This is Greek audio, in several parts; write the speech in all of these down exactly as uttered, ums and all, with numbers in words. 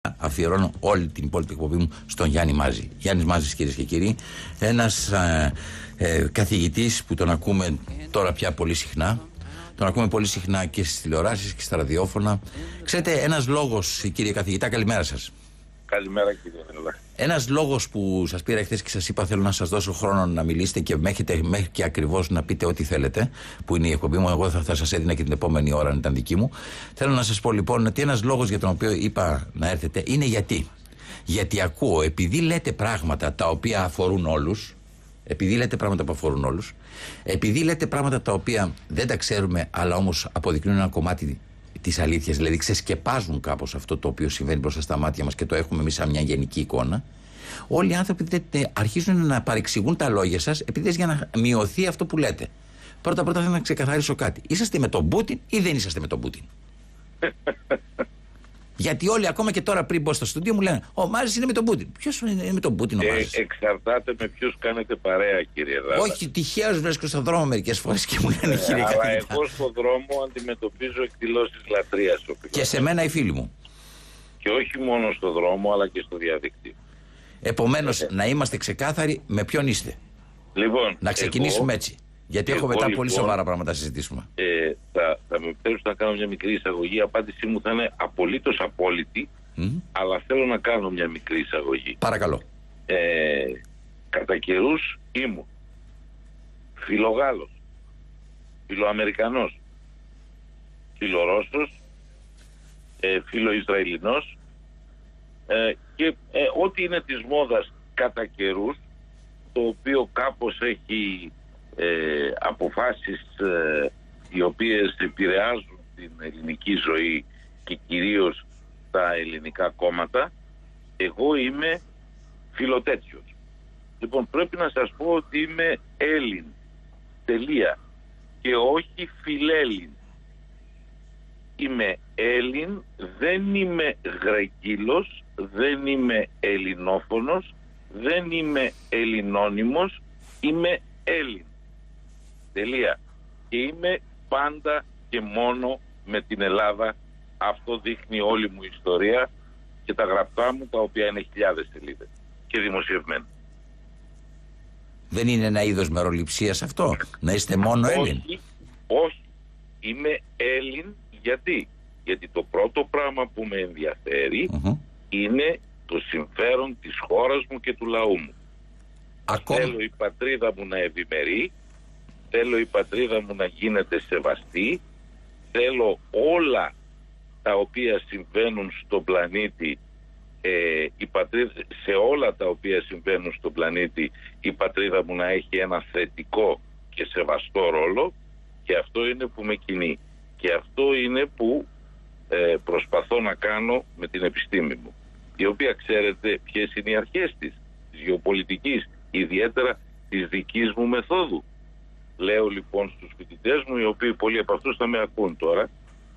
Αφιερώνω όλη την υπόλοιπη εκπομπή μου στον Γιάννη Μάζη. Γιάννης Μάζης, κυρίες και κύριοι, ένας ε, ε, καθηγητής που τον ακούμε τώρα πια πολύ συχνά. Τον ακούμε πολύ συχνά και στις τηλεοράσεις και στα ραδιόφωνα. Ξέρετε, ένας λόγος, κύριε καθηγητά, καλημέρα σας. Καλημέρα, κύριε Βελά. Ένας λόγος που σας πήρα χθες και σας είπα θέλω να σας δώσω χρόνο να μιλήσετε και μέχρι, μέχρι και ακριβώς να πείτε ό,τι θέλετε, που είναι η εκπομπή μου. Εγώ θα, θα σας έδινα και την επόμενη ώρα αν ήταν δική μου. Θέλω να σας πω λοιπόν ότι ένας λόγος για τον οποίο είπα να έρθετε είναι γιατί. Γιατί ακούω, επειδή λέτε πράγματα τα οποία αφορούν όλους, επειδή λέτε πράγματα που αφορούν όλους, επειδή λέτε πράγματα τα οποία δεν τα ξέρουμε, αλλά όμως αποδεικνύουν ένα κομμάτι της αλήθειας, δηλαδή ξεσκεπάζουν κάπως αυτό το οποίο συμβαίνει μπροστά στα μάτια μας και το έχουμε εμείς σαν μια γενική εικόνα. Όλοι οι άνθρωποι αρχίζουν να παρεξηγούν τα λόγια σας επειδή για να μειωθεί αυτό που λέτε. Πρώτα πρώτα θέλω να ξεκαθαρίσω κάτι. Είσαστε με τον Πούτιν ή δεν είσαστε με τον Πούτιν? Γιατί όλοι ακόμα και τώρα πριν μπω στο στούντιο μου λένε ο Μάζης είναι με τον Πούτιν. Ποιος είναι με τον Πούτιν ο Μάζης? Ε, εξαρτάται με ποιους κάνετε παρέα, κύριε Δάδα. Όχι, τυχαίως βρίσκω στον δρόμο μερικές φορές και μου λένε ε, κύριε αλλά καθηγητά. εγώ στον δρόμο αντιμετωπίζω εκδηλώσεις λατρείας. Και σε μένα οι φίλοι μου. Και όχι μόνο στον δρόμο αλλά και στο διαδίκτυο. Επομένως, ε, να είμαστε ξεκάθαροι με ποιον είστε. Λοιπόν, να ξεκινήσουμε εγώ, έτσι. Γιατί έχω εγώ, μετά λοιπόν, πολύ σοβαρά πράγματα να συζητήσουμε. Ε, θα, θα με επιτρέψετε να κάνω μια μικρή εισαγωγή. Η απάντησή μου θα είναι απολύτως απόλυτη, mm. αλλά θέλω να κάνω μια μικρή εισαγωγή. Παρακαλώ. Ε, κατά καιρούς ήμουν φιλογάλος, φιλοαμερικανός, φιλορώσος, ε, φιλοϊσραηλινός ε, και ε, ό,τι είναι της μόδας κατά καιρούς, το οποίο κάπως έχει ε, αποφάσεις ε, οι οποίες επηρεάζουν την ελληνική ζωή και κυρίως τα ελληνικά κόμματα. Εγώ είμαι φιλοτέτιος. Λοιπόν, πρέπει να σας πω ότι είμαι Έλλην, τελεία, και όχι φιλέλλην. Είμαι Έλλην, δεν είμαι γρεκύλος, δεν είμαι ελληνόφωνος, δεν είμαι ελληνώνυμος, είμαι Έλλην. Τελεία. Και είμαι πάντα και μόνο με την Ελλάδα. Αυτό δείχνει όλη μου η ιστορία και τα γραπτά μου, τα οποία είναι χιλιάδες σελίδες και δημοσιευμένα. Δεν είναι ένα είδος μεροληψίας αυτό, να είστε μόνο Έλλην? Όχι, όχι. Είμαι Έλλην γιατί? Γιατί το πρώτο πράγμα που με ενδιαφέρει uh-huh. είναι το συμφέρον της χώρας μου και του λαού μου. Ακόμα... Θέλω η πατρίδα μου να ευημερεί, θέλω η πατρίδα μου να γίνεται σεβαστή, θέλω όλα τα οποία συμβαίνουν στον πλανήτη, ε, η πατρίδα, σε όλα τα οποία συμβαίνουν στον πλανήτη η πατρίδα μου να έχει ένα θετικό και σεβαστό ρόλο, και αυτό είναι που με κινεί. Και αυτό είναι που ε, προσπαθώ να κάνω με την επιστήμη μου, η οποία ξέρετε ποιες είναι οι αρχές της, της γεωπολιτικής, ιδιαίτερα της δικής μου μεθόδου. Λέω λοιπόν στους φοιτητές μου, οι οποίοι πολλοί από αυτούς θα με ακούν τώρα,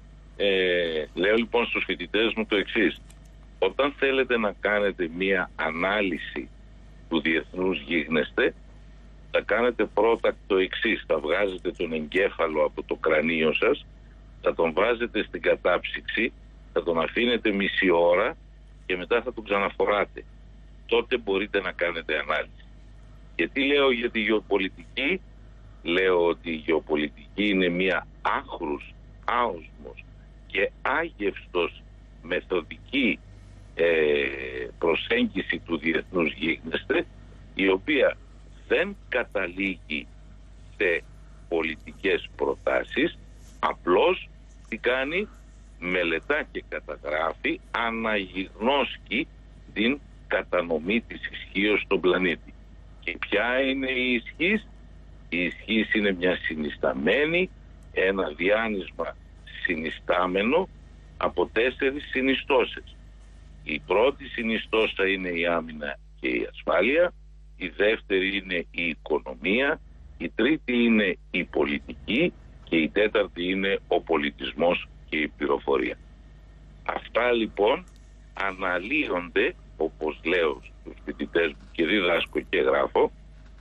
ε, λέω λοιπόν στους φοιτητές μου το εξής: όταν θέλετε να κάνετε μία ανάλυση του διεθνούς γίγνεσθε, θα κάνετε πρώτα το εξής: θα βγάζετε τον εγκέφαλο από το κρανίο σας, θα τον βάζετε στην κατάψυξη, θα τον αφήνετε μισή ώρα και μετά θα τον ξαναφοράτε. Τότε μπορείτε να κάνετε ανάλυση. Γιατί λέω για τη γεωπολιτική? Λέω ότι η γεωπολιτική είναι μια άχρους, άοσμος και άγευστος μεθοδική ε, προσέγγιση του διεθνούς γίγνεσθε, η οποία δεν καταλήγει σε πολιτικές προτάσεις, απλώς τι κάνει? Μελετά και καταγράφει, αναγιγνώσκει την κατανομή της ισχύως στον πλανήτη. Και ποια είναι η ισχύς? Η ισχύς είναι μια συνισταμένη, ένα διάνυσμα συνιστάμενο από τέσσερις συνιστώσεις. Η πρώτη συνιστώσα είναι η άμυνα και η ασφάλεια, η δεύτερη είναι η οικονομία, η τρίτη είναι η πολιτική και η τέταρτη είναι ο πολιτισμός και η πληροφορία. Αυτά λοιπόν αναλύονται, όπως λέω στους φοιτητές μου και διδάσκω και γράφω,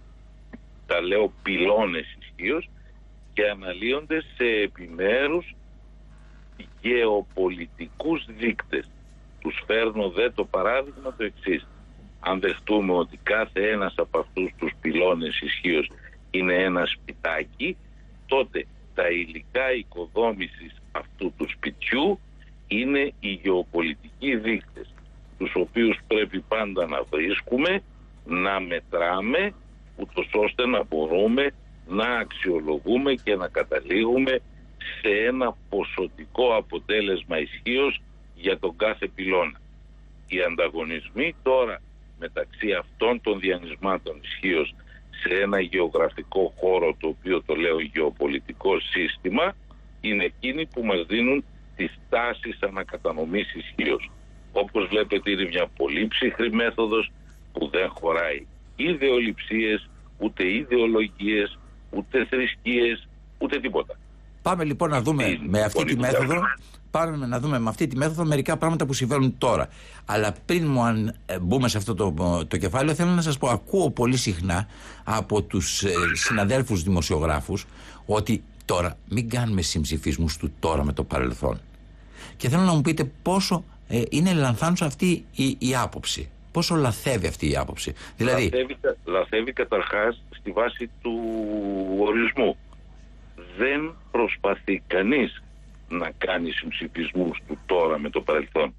τα λέω πυλώνες ισχύως, και αναλύονται σε επιμέρους γεωπολιτικούς δείκτες, τους φέρνω δε το παράδειγμα το εξής. Αν δεχτούμε ότι κάθε ένας από αυτούς τους πυλώνες ισχύως είναι ένα σπιτάκι, τότε τα υλικά οικοδόμησης αυτού του σπιτιού είναι οι γεωπολιτικοί δείκτες, τους οποίους πρέπει πάντα να βρίσκουμε, να μετράμε, ούτως ώστε να μπορούμε να αξιολογούμε και να καταλήγουμε σε ένα ποσοτικό αποτέλεσμα ισχύως για τον κάθε πυλώνα. Οι ανταγωνισμοί τώρα μεταξύ αυτών των διανυσμάτων ισχύως σε ένα γεωγραφικό χώρο, το οποίο το λέω γεωπολιτικό σύστημα, είναι εκείνοι που μας δίνουν τις τάσεις ανακατανομής ισχύως. Όπως βλέπετε, είναι μια πολύ ψυχρή μέθοδος που δεν χωράει ιδεολειψίες, ούτε ιδεολογίες, ούτε θρησκείες, ούτε τίποτα. Πάμε λοιπόν να δούμε είναι με αυτή τη μέθοδο, πάμε να δούμε με αυτή τη μέθοδο μερικά πράγματα που συμβαίνουν τώρα. Αλλά πριν μου αν μπούμε σε αυτό το, το κεφάλαιο, θέλω να σας πω, ακούω πολύ συχνά από τους ε, συναδέλφους δημοσιογράφους ότι τώρα μην κάνουμε συμψηφισμούς του τώρα με το παρελθόν. Και θέλω να μου πείτε πόσο ε, είναι λανθάνουσα αυτή η, η άποψη. Πόσο λαθεύει αυτή η άποψη. Δηλαδή... Λαθεύει, λαθεύει καταρχάς στη βάση του ορισμού. Δεν προσπαθεί κανείς να κάνει συμψηφισμούς του τώρα με το παρελθόν.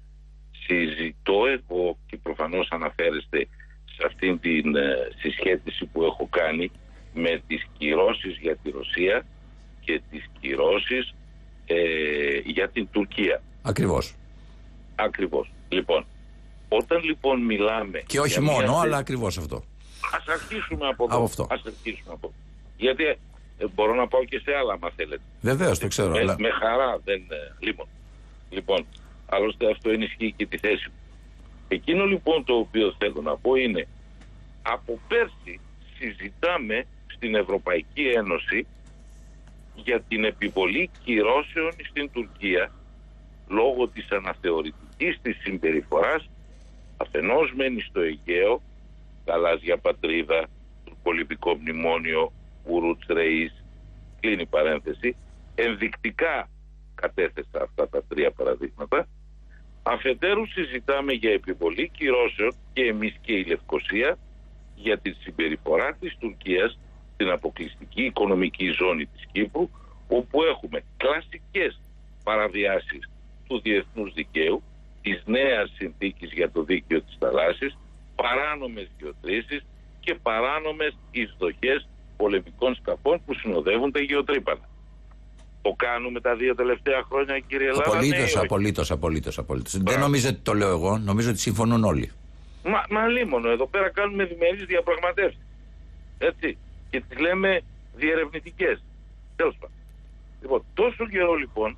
Συζητώ εγώ, και προφανώς αναφέρεστε σε αυτήν την ε, συσχέτιση που έχω κάνει με τις κυρώσεις για τη Ρωσία και τις κυρώσεις ε, για την Τουρκία. Ακριβώς. Ακριβώς. Λοιπόν, όταν λοιπόν μιλάμε... Και όχι μόνο, μια... αλλά ακριβώς αυτό. Ας αρχίσουμε από εδώ. Από αυτό. Ας αρχίσουμε από... Γιατί ε, μπορώ να πάω και σε άλλα, αν θέλετε. Βεβαίως, το ξέρω. Με, αλλά... με χαρά δεν... Λοιπόν, λοιπόν, άλλωστε αυτό ενισχύει και τη θέση μου. Εκείνο λοιπόν το οποίο θέλω να πω είναι, από πέρσι συζητάμε στην Ευρωπαϊκή Ένωση για την επιβολή κυρώσεων στην Τουρκία λόγω της αναθεωρητικής της συμπεριφοράς, αφενός μένει στο Αιγαίο, γαλάζια πατρίδα, τουρκολιβικό μνημόνιο, Ουρούτς Ρεΐς, κλείνει παρένθεση, ενδεικτικά κατέθεσα αυτά τα τρία παραδείγματα. Αφετέρου συζητάμε για επιβολή κυρώσεων και εμείς και η Λευκοσία για τη συμπεριφορά της Τουρκίας στην αποκλειστική οικονομική ζώνη της Κύπρου, όπου έχουμε κλασικές παραβιάσεις του διεθνούς δικαίου, της νέας συνθήκης για το δίκαιο της θαλάσσης, παράνομες γεωτρήσεις και παράνομες εισδοχές πολεμικών σκαφών που συνοδεύουν τα γεωτρύπανα. Το κάνουμε τα δύο τελευταία χρόνια, κύριε Λάβα? Απολύτως, απολύτως, απολύτως, απολύτως. Δεν νομίζω ότι το λέω εγώ, νομίζω ότι συμφωνούν όλοι. Μα, μα λίμωνο, εδώ πέρα κάνουμε διμερείς διαπραγματεύσεις. Έτσι. Και τις λέμε διερευνητικές. Τέλος πάντων. Λοιπόν, τόσο καιρό λοιπόν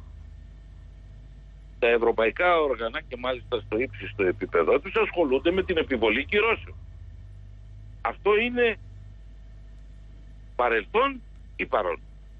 τα ευρωπαϊκά όργανα, και μάλιστα στο ύψιστο επίπεδο τους, ασχολούνται με την επιβολή κυρώσεων. Αυτό είναι παρελθόν ή παρόν?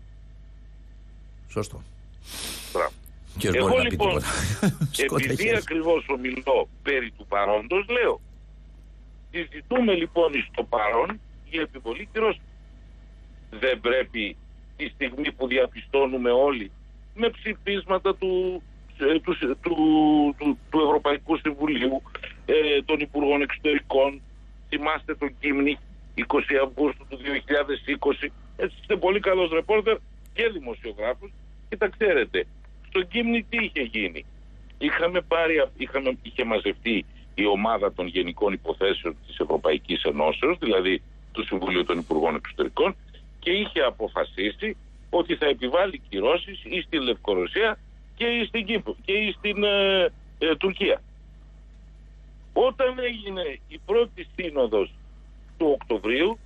Σωστό. Μπράβο. Εγώ λοιπόν, επειδή ακριβώς ομιλώ περί του παρόντος, λέω, συζητούμε λοιπόν στο παρόν για επιβολή κυρώσεων. Δεν πρέπει τη στιγμή που διαπιστώνουμε όλοι με ψηφίσματα του, του, του, του, του Ευρωπαϊκού Συμβουλίου, ε, των Υπουργών Εξωτερικών, θυμάστε τον Κίμνη είκοσι Αυγούστου του δύο χιλιάδες είκοσι, έτσι είστε πολύ καλός ρεπόρτερ και δημοσιογράφος και τα ξέρετε. Στο Κίμνη τι είχε γίνει? Είχαμε πάρει, είχαμε, είχε μαζευτεί η ομάδα των Γενικών Υποθέσεων της Ευρωπαϊκής Ενώσεως, δηλαδή του Συμβουλίου των Υπουργών Εξωτερικών, και είχε αποφασίσει ότι θα επιβάλλει κυρώσεις ή στην Λευκορωσία και ή στην Κύπρο και ή στην ε, ε, Τουρκία. Όταν έγινε η πρώτη σύνοδος του Οκτωβρίου,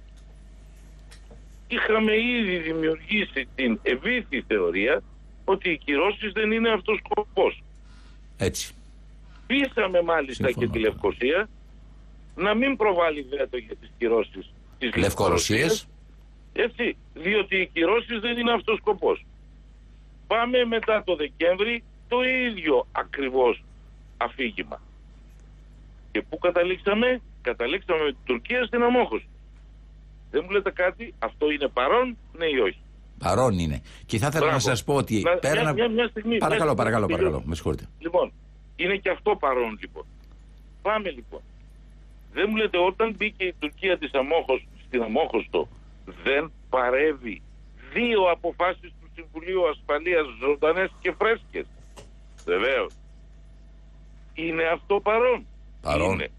είχαμε ήδη δημιουργήσει την ευήθη θεωρία ότι οι κυρώσεις δεν είναι αυτός ο σκοπός. Έτσι. Πείσαμε μάλιστα Συμφωνώ. και τη Λευκοσία να μην προβάλλει βέτο για τις κυρώσεις της Λευκορωσίας. Έτσι, διότι οι κυρώσεις δεν είναι αυτός ο σκοπός. Πάμε μετά το Δεκέμβρη, το ίδιο ακριβώς αφήγημα. Και πού καταλήξαμε? Καταλήξαμε με την Τουρκία στην αμόχωση. Δεν μου λέτε κάτι? Αυτό είναι παρόν, ναι ή όχι? Παρόν είναι. Και θα ήθελα να σας πω ότι... Να, πέρα μια, μια, μια στιγμή, παρακαλώ, μια παρακαλώ, στιγμή, παρακαλώ, με συγχωρείτε. Λοιπόν, Είναι και αυτό παρόν λοιπόν. Πάμε λοιπόν. Δεν μου λέτε, όταν μπήκε η Τουρκία της Αμόχωστο, στην Αμόχωστο, δεν παρεύει δύο αποφάσεις του Συμβουλίου Ασφαλείας ζωντανές και φρέσκες? Βεβαίως. Είναι αυτό παρόν. Παρόν. Είναι.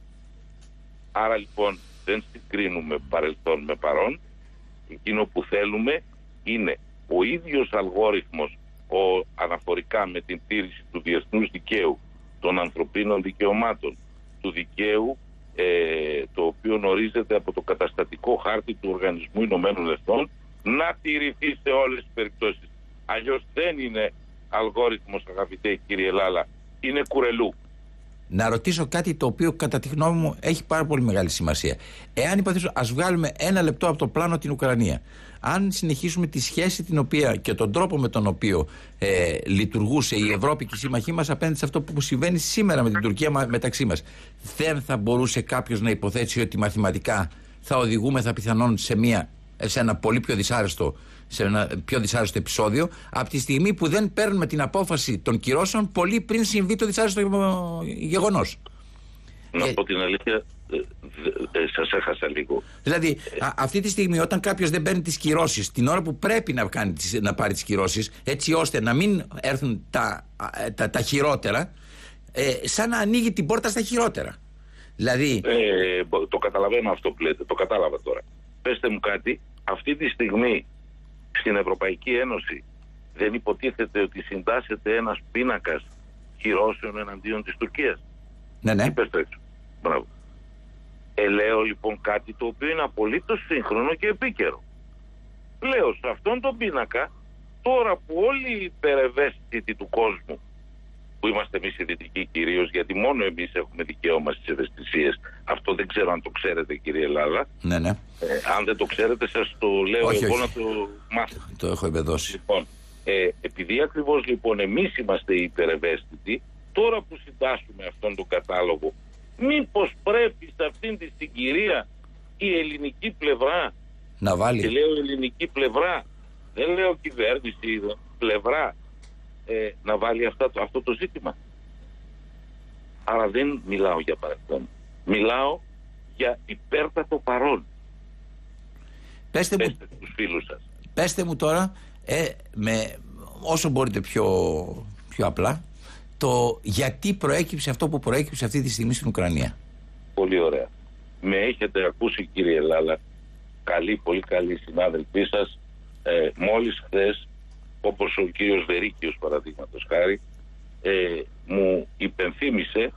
Άρα λοιπόν δεν συγκρίνουμε παρελθόν με παρόν. Εκείνο που θέλουμε είναι ο ίδιος αλγόριθμος ο, αναφορικά με την τήρηση του διεθνούς δικαίου, των ανθρωπίνων δικαιωμάτων, του δικαίου ε, το οποίο ορίζεται από το καταστατικό χάρτη του Οργανισμού Ηνωμένων Εθνών, να τηρηθεί σε όλες τις περιπτώσεις. Αλλιώς δεν είναι αλγόριθμος, αγαπητέ κύριε Λάλα, είναι κουρελού. Να ρωτήσω κάτι το οποίο κατά τη γνώμη μου έχει πάρα πολύ μεγάλη σημασία. Εάν υποθέσω, ας βγάλουμε ένα λεπτό από το πλάνο την Ουκρανία. Αν συνεχίσουμε τη σχέση την οποία και τον τρόπο με τον οποίο ε, λειτουργούσε η Ευρώπη και οι σύμμαχοί μας απέναντι σε αυτό που συμβαίνει σήμερα με την Τουρκία μεταξύ μας, δεν θα μπορούσε κάποιος να υποθέσει ότι μαθηματικά θα οδηγούμεθα πιθανόν σε, μια, σε ένα πολύ πιο δυσάρεστο, σε ένα πιο δυσάρεστο επεισόδιο, από τη στιγμή που δεν παίρνουμε την απόφαση των κυρώσεων πολύ πριν συμβεί το δυσάρεστο γεγονός. Να ε, πω την αλήθεια, ε, ε, σας έχασα λίγο. Δηλαδή, ε, α, αυτή τη στιγμή, όταν κάποιος δεν παίρνει τις κυρώσεις την ώρα που πρέπει να, κάνει τις, να πάρει τις κυρώσεις, έτσι ώστε να μην έρθουν τα, τα, τα χειρότερα, ε, σαν να ανοίγει την πόρτα στα χειρότερα. Δηλαδή... Ε, το καταλαβαίνω αυτό που λέτε, το κατάλαβα τώρα. Πέστε μου κάτι, αυτή τη στιγμή στην Ευρωπαϊκή Ένωση δεν υποτίθεται ότι συντάσσεται ένας πίνακας κυρώσεων εναντίον της Τουρκίας? Ναι, ναι. Μπράβο. Ε, λέω λοιπόν κάτι το οποίο είναι απολύτως σύγχρονο και επίκαιρο. Λέω σε αυτόν τον πίνακα, τώρα που όλοι οι υπερευαίσθητοι του κόσμου, που είμαστε εμείς οι δυτικοί κυρίως, γιατί μόνο εμείς έχουμε δικαίωμα στις ευαισθησίες, αυτό δεν ξέρω αν το ξέρετε κύριε Ελλάδα. Ναι, ναι. Ε, αν δεν το ξέρετε σας το λέω όχι, εγώ όχι. να το μάθετε. Το έχω εμπεδώσει. Λοιπόν, ε, επειδή ακριβώς λοιπόν εμείς είμαστε οι υπερευαίσθητοι, τώρα που συντάσσουμε αυτόν τον κατάλογο, μήπως πρέπει σε αυτήν τη συγκυρία η ελληνική πλευρά, να βάλει. και λέω ελληνική πλευρά, δεν λέω κυβέρνηση, πλευρά, ε, να βάλει αυτά, αυτό το ζήτημα. Άρα δεν μιλάω για παρελθόν. Μιλάω για υπέρτατο παρόν. Πέστε, Πέστε μου, τους φίλους σας. Πέστε μου τώρα, ε, με όσο μπορείτε πιο, πιο απλά, το γιατί προέκυψε αυτό που προέκυψε αυτή τη στιγμή στην Ουκρανία. Πολύ ωραία. Με έχετε ακούσει κύριε Λάλα, καλή, πολύ καλή συνάδελφοί σας, ε, μόλις χθες, όπως ο κύριος Βερίκιος παραδείγματος χάρη, ε, μου υπενθύμησε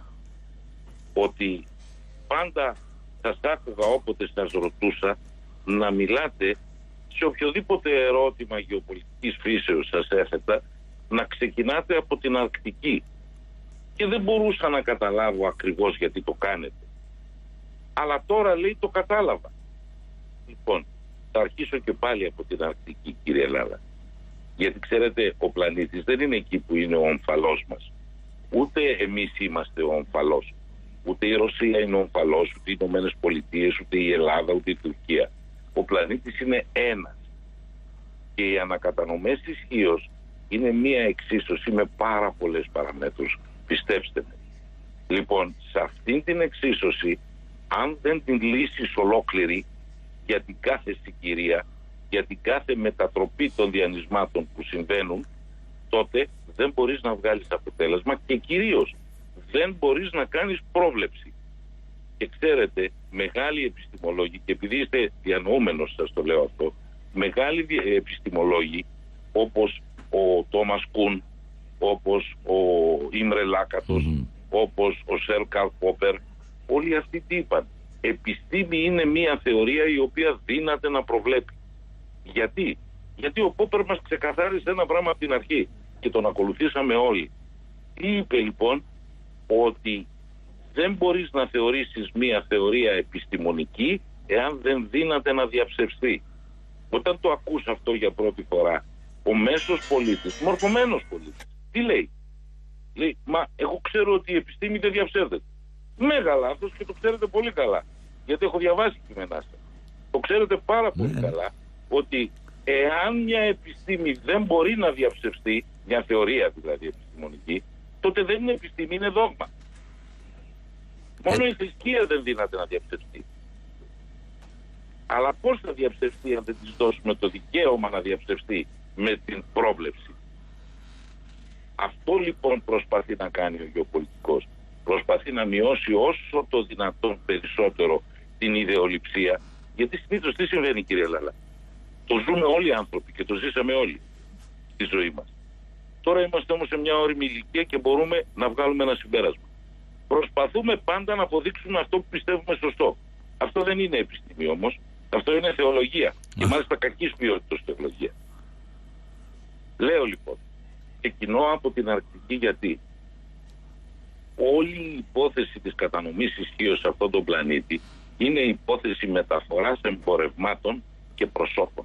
ότι πάντα σας άκουγα όποτε σας ρωτούσα να μιλάτε σε οποιοδήποτε ερώτημα γεωπολιτικής φύσεως σας έθετα, να ξεκινάτε από την Αρκτική. Και δεν μπορούσα να καταλάβω ακριβώς γιατί το κάνετε. Αλλά τώρα λέει το κατάλαβα. Λοιπόν, θα αρχίσω και πάλι από την Αρκτική κύριε Ελλάδα. Γιατί ξέρετε, ο πλανήτης δεν είναι εκεί που είναι ο ομφαλός μας. Ούτε εμείς είμαστε ο ομφαλός. Ούτε η Ρωσία είναι ο ομφαλός, ούτε οι Ηνωμένες Πολιτείες, ούτε η Ελλάδα, ούτε η Τουρκία. Ο πλανήτης είναι ένας. Και οι ανακατανομές ισχύως είναι μία εξίσωση με πάρα πολλές παραμέτρους. Πιστέψτε με. Λοιπόν, σε αυτήν την εξίσωση, αν δεν την λύσεις ολόκληρη για την κάθε συγκυρία, για την κάθε μετατροπή των διανυσμάτων που συμβαίνουν, τότε δεν μπορείς να βγάλεις αποτέλεσμα και κυρίως δεν μπορείς να κάνεις πρόβλεψη. Και ξέρετε, μεγάλοι επιστημολόγοι, και επειδή είστε διανοούμενος σας το λέω αυτό, μεγάλοι επιστημολόγοι όπως ο Τόμας Κουν, όπως ο Ίμρε Λάκατος, mm-hmm. όπως ο Σερ Καρλ Πόπερ, όλοι αυτοί τι είπαν? Επιστήμη είναι μια θεωρία η οποία δύναται να προβλέπει. Γιατί? Γιατί ο Πόπερ μας ξεκαθάρισε ένα πράγμα από την αρχή και τον ακολουθήσαμε όλοι. Τι είπε λοιπόν? Ότι δεν μπορείς να θεωρήσεις μια θεωρία επιστημονική εάν δεν δύναται να διαψευστεί. Όταν το ακούς αυτό για πρώτη φορά, ο μέσος πολίτης, μορφωμένος πολίτης, τι λέει? Λέει, μα εγώ ξέρω ότι η επιστήμη δεν διαψεύδεται. Μέγα λάθος και το ξέρετε πολύ καλά. Γιατί έχω διαβάσει κείμενά σας. Το ξέρετε πάρα πολύ mm. καλά ότι εάν μια επιστήμη δεν μπορεί να διαψευστεί, μια θεωρία δηλαδή επιστημονική, τότε δεν είναι επιστήμη, είναι δόγμα. Μόνο η θρησκεία δεν δύναται να διαψευστεί. Αλλά πώς θα διαψευστεί αν δεν της δώσουμε το δικαίωμα να διαψευστεί με την πρόβλεψη? Αυτό λοιπόν προσπαθεί να κάνει ο γεωπολιτικός. Προσπαθεί να μειώσει όσο το δυνατόν περισσότερο την ιδεολειψία. Γιατί συνήθως τι συμβαίνει, κύριε Λαλά? Το ζούμε όλοι οι άνθρωποι και το ζήσαμε όλοι στη ζωή μας. Τώρα είμαστε όμως σε μια όριμη ηλικία και μπορούμε να βγάλουμε ένα συμπέρασμα. Προσπαθούμε πάντα να αποδείξουμε αυτό που πιστεύουμε σωστό. Αυτό δεν είναι επιστήμη όμως. Αυτό είναι θεολογία. Και μάλιστα κακής ποιότητας θεολογία. Λέω λοιπόν, ξεκινώ από την Αρκτική γιατί όλη η υπόθεση της κατανομής ισχύως σε αυτόν τον πλανήτη είναι η υπόθεση μεταφοράς εμπορευμάτων και προσώπων.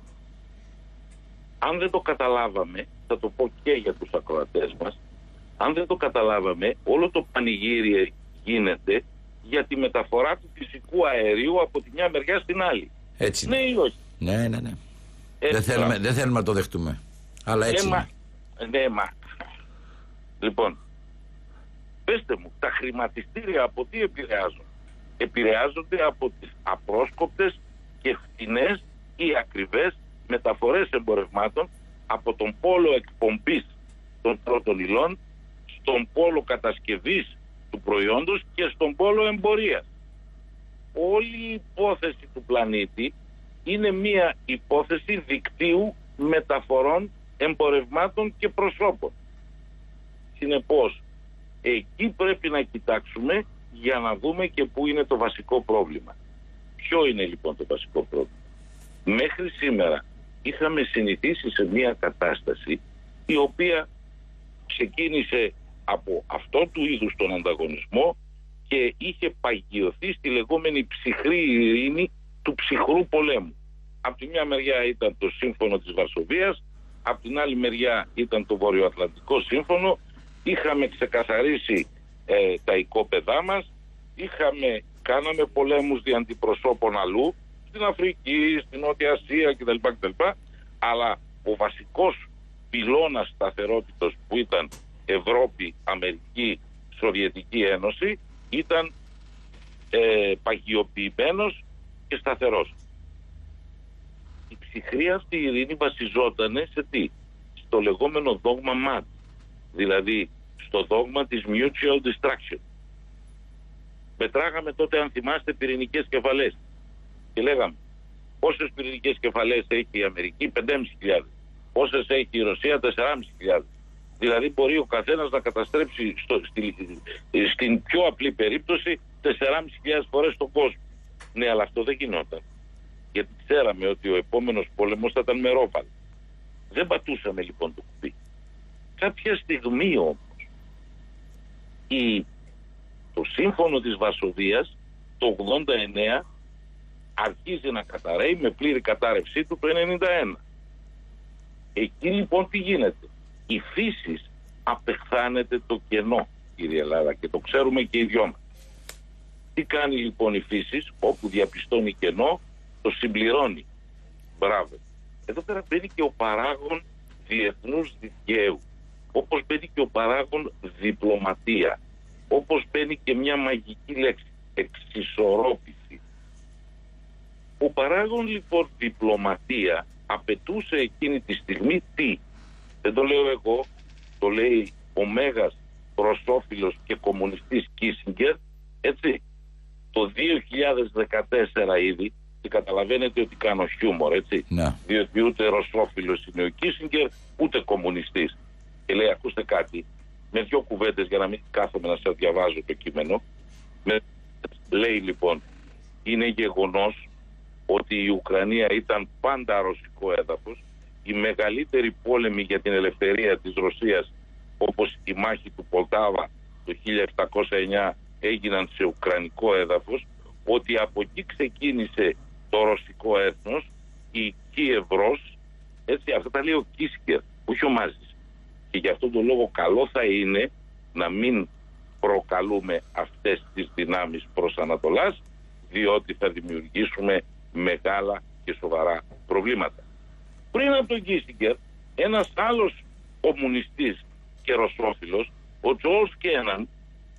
Αν δεν το καταλάβαμε, θα το πω και για τους ακροατές μας, αν δεν το καταλάβαμε, όλο το πανηγύρι γίνεται για τη μεταφορά του φυσικού αερίου από τη μια μεριά στην άλλη. Έτσι. Ναι ή όχι? Ναι, ναι, ναι. Δεν θέλουμε, δεν θέλουμε να το δεχτούμε. Αλλά έτσι ναι, είναι. Μα, ναι, μα. Λοιπόν, πέστε μου, τα χρηματιστήρια από τι επηρεάζονται? Επηρεάζονται από τις απρόσκοπτες και φτηνές ή ακριβές μεταφορές εμπορευμάτων από τον πόλο εκπομπής των πρώτων υλών στον πόλο κατασκευής του προϊόντος και στον πόλο εμπορίας. Όλη η υπόθεση του πλανήτη είναι μία υπόθεση δικτύου μεταφορών εμπορευμάτων και προσώπων. Συνεπώς, εκεί πρέπει να κοιτάξουμε για να δούμε και πού είναι το βασικό πρόβλημα. Ποιο είναι λοιπόν το βασικό πρόβλημα? Μέχρι σήμερα είχαμε συνηθίσει σε μία κατάσταση η οποία ξεκίνησε από αυτό του είδους τον ανταγωνισμό και είχε παγιωθεί στη λεγόμενη ψυχρή ειρήνη του ψυχρού πολέμου. Από τη μια μεριά ήταν το σύμφωνο της Βαρσοβίας, από την άλλη μεριά ήταν το Βορειοατλαντικό σύμφωνο, είχαμε ξεκαθαρίσει ε, τα οικόπεδά μας, είχαμε, κάναμε πολέμους δι' αντιπροσώπων αλλού, στην Αφρική, στην Νότια Ασία κτλ, κτλ. Αλλά ο βασικός πυλώνας σταθερότητας που ήταν Ευρώπη, Αμερική, Σοβιετική Ένωση ήταν ε, παγιοποιημένος και σταθερός. Η ψυχρή αυτή ειρήνη βασιζόταν σε τι? Στο λεγόμενο δόγμα ΜΑΤ, δηλαδή στο δόγμα της Mutual Destruction. Μετράγαμε τότε, αν θυμάστε, πυρηνικές κεφαλές και λέγαμε πόσες πυρηνικές κεφαλές έχει η Αμερική? πέντε χιλιάδες πεντακόσιες. Πόσες έχει η Ρωσία? τέσσερις χιλιάδες πεντακόσιες. Δηλαδή μπορεί ο καθένας να καταστρέψει στο, στη, στην πιο απλή περίπτωση τέσσερις χιλιάδες φορές τον κόσμο. Ναι, αλλά αυτό δεν γινόταν. Γιατί ξέραμε ότι ο επόμενος πόλεμος θα ήταν μερόπαλο. Δεν πατούσαμε λοιπόν το κουμπί. Κάποια στιγμή όμως η, το σύμφωνο της Βαρσοβίας το ογδόντα εννέα αρχίζει να καταραίει με πλήρη κατάρρευσή του το ενενήντα ένα. Εκεί λοιπόν τι γίνεται? Η φύση απεχθάνεται το κενό, κύριε Ελλάδα, και το ξέρουμε και οι δυο μας. Τι κάνει λοιπόν η φύση? Όπου διαπιστώνει κενό, το συμπληρώνει. Μπράβο. Εδώ πέρα μπαίνει και ο παράγων διεθνούς δικαίου. Όπως μπαίνει και ο παράγων διπλωματία. Όπως μπαίνει και μια μαγική λέξη, εξισορρόπηση. Ο παράγων λοιπόν διπλωματία απαιτούσε εκείνη τη στιγμή τι? Δεν το λέω εγώ, το λέει ο μέγας ρωσόφιλος και κομμουνιστής Κίσιγκερ, έτσι. Το δύο χιλιάδες δεκατέσσερα ήδη, και καταλαβαίνετε ότι κάνω χιούμορ, έτσι. Ναι. Διότι ούτε ρωσόφιλος είναι ο Κίσιγκερ, ούτε κομμουνιστής. Και λέει, ακούστε κάτι, με δύο κουβέντες για να μην κάθομαι να σας διαβάζω το κείμενο. Με, λέει λοιπόν, είναι γεγονός ότι η Ουκρανία ήταν πάντα ρωσικό έδαφος. Η μεγαλύτερη πόλεμη για την ελευθερία της Ρωσίας, όπως η μάχη του Πολτάβα το χίλια επτακόσια εννέα, έγιναν σε ουκρανικό έδαφος, ότι από εκεί ξεκίνησε το ρωσικό έθνος, η Κίεβρος, έτσι, αυτά τα λέει ο Κίσικερ, όχι ο Μάζης. Και γι' αυτόν τον λόγο καλό θα είναι να μην προκαλούμε αυτές τις δυνάμεις προς Ανατολάς, διότι θα δημιουργήσουμε μεγάλα και σοβαρά προβλήματα. Πριν από τον Κίσικερ, ένας άλλος κομμουνιστής και ρωσόφιλος, ο Τζος Κέναν,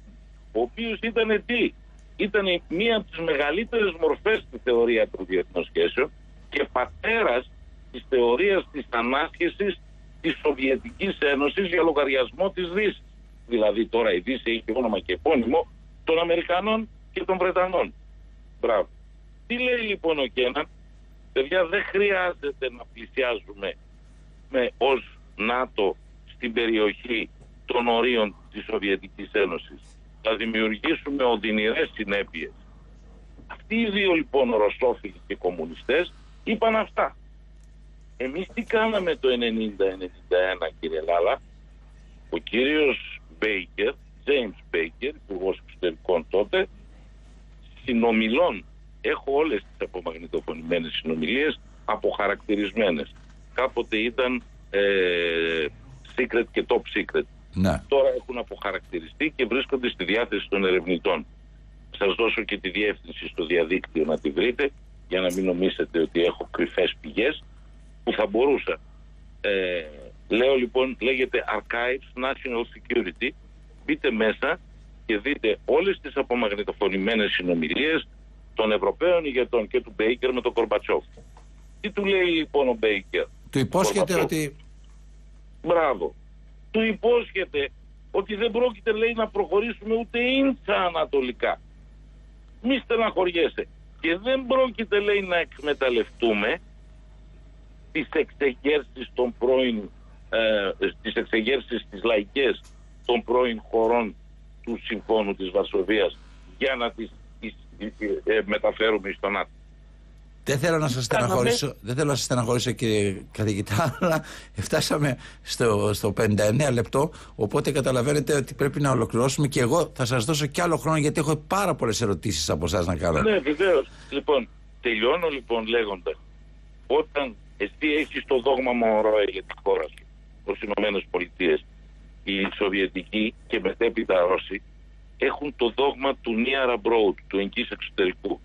ο οποίος ήταν τι, ήταν μία από τις μεγαλύτερες μορφές στη θεωρία των διεθνών σχέσεων και πατέρας της θεωρίας της ανάσχεσης της Σοβιετικής Ένωσης για λογαριασμό της Δύσης. Δηλαδή τώρα η Δύση έχει όνομα και επώνυμο των Αμερικανών και των Βρετανών. Μπράβο. Τι λέει λοιπόν ο Κέναν? Παιδιά, δεν χρειάζεται να πλησιάζουμε με ως ΝΑΤΟ στην περιοχή των ορίων της Σοβιετικής Ένωσης. Θα δημιουργήσουμε οδυνηρές συνέπειες. Αυτοί οι δύο λοιπόν ρωσόφιλοι και κομμουνιστές είπαν αυτά. Εμείς τι κάναμε το ενενήντα ενενήντα ένα, κύριε Λάλα? Ο κύριος Μπέικερ, James Baker, υπουργός εξωτερικών τότε, συνομιλών, έχω όλες τις απομαγνητοφωνημένες συνομιλίες αποχαρακτηρισμένες. Κάποτε ήταν ε, secret και top secret. Ναι. Τώρα έχουν αποχαρακτηριστεί και βρίσκονται στη διάθεση των ερευνητών. Σας δώσω και τη διεύθυνση στο διαδίκτυο να τη βρείτε, για να μην νομίσετε ότι έχω κρυφές πηγές που θα μπορούσα. Ε, λέω λοιπόν, λέγεται Archives National Security. Μπείτε μέσα και δείτε όλες τις απομαγνητοφωνημένες συνομιλίες των Ευρωπαίων ηγετών και του Μπέικερ με τον Κορμπατσόφ. Τι του λέει λοιπόν ο Μπέικερ? Του υπόσχεται ότι... Μπράβο. Του υπόσχεται ότι δεν πρόκειται, λέει, να προχωρήσουμε ούτε ίντσα ανατολικά. Μη στεναχωριέσαι. Και δεν πρόκειται, λέει, να εκμεταλλευτούμε τις εξεγέρσεις των πρώην, ε, τις εξεγέρσεις τις λαϊκές των πρώην χωρών του Συμφώνου της Βαρσοβίας για να τις, τις ε, μεταφέρουμε στον ΝΑΤΟ. Δεν θέλω να σας στεναχωρήσω, δεν θέλω να σας στεναχωρήσω, κύριε καθηγητά, αλλά φτάσαμε στο, στο πενήντα εννέα λεπτό, οπότε καταλαβαίνετε ότι πρέπει να ολοκληρώσουμε και εγώ θα σας δώσω κι άλλο χρόνο, γιατί έχω πάρα πολλές ερωτήσεις από εσάς να κάνω. Ναι, βεβαίως. Λοιπόν, τελειώνω λοιπόν λέγοντας, όταν εσύ έχεις το δόγμα Μονρόε για τη χώρα σου, ως Ηνωμένες Πολιτείες, οι Σοβιετικοί και μετέπειτα Ρώσοι έχουν το δόγμα του Near Abroad, του εγγύς εξωτερικού.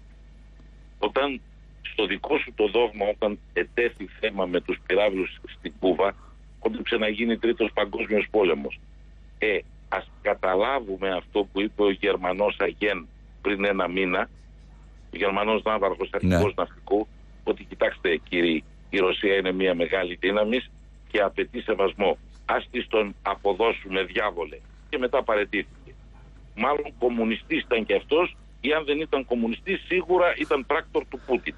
Όταν στο δικό σου το δόγμα, όταν ετέθη θέμα με τους πυράβλους στην Κούβα, κόντεψε να γίνει τρίτος παγκόσμιος πόλεμος. Ε, ας καταλάβουμε αυτό που είπε ο Γερμανός Αγέν πριν ένα μήνα, ο Γερμανός ναύαρχος αρχηγός ναι. ναυτικού, ότι κοιτάξτε κύριοι, η Ρωσία είναι μια μεγάλη δύναμη και απαιτεί σεβασμό. Ας της τον αποδώσουμε, διάβολε. Και μετά παραιτήθηκε. Μάλλον κομμουνιστής ήταν και αυτός, ή αν δεν ήταν κομμουνιστής σίγουρα ήταν πράκτορ του Πούτιν.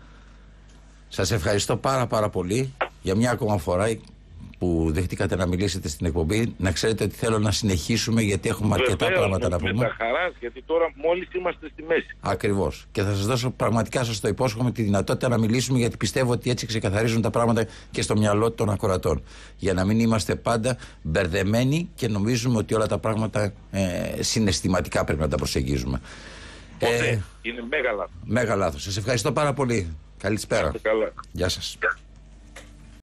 Σας ευχαριστώ πάρα πάρα πολύ για μια ακόμα φορά που δεχτήκατε να μιλήσετε στην εκπομπή. Να ξέρετε ότι θέλω να συνεχίσουμε, γιατί έχουμε αρκετά Βεβαίως, πράγματα να πούμε. Με τα χαράς, γιατί τώρα μόλις είμαστε στη μέση. Ακριβώς. Και θα σας δώσω, πραγματικά σας το υπόσχομαι, τη δυνατότητα να μιλήσουμε, γιατί πιστεύω ότι έτσι ξεκαθαρίζουν τα πράγματα και στο μυαλό των ακροατών. Για να μην είμαστε πάντα μπερδεμένοι και νομίζουμε ότι όλα τα πράγματα ε, συναισθηματικά πρέπει να τα προσεγγίζουμε. Ποτέ. Ε, είναι μέγα λάθος. Μέγα λάθος. Σας ευχαριστώ πάρα πολύ. Καλησπέρα. Καλά. Γεια σας.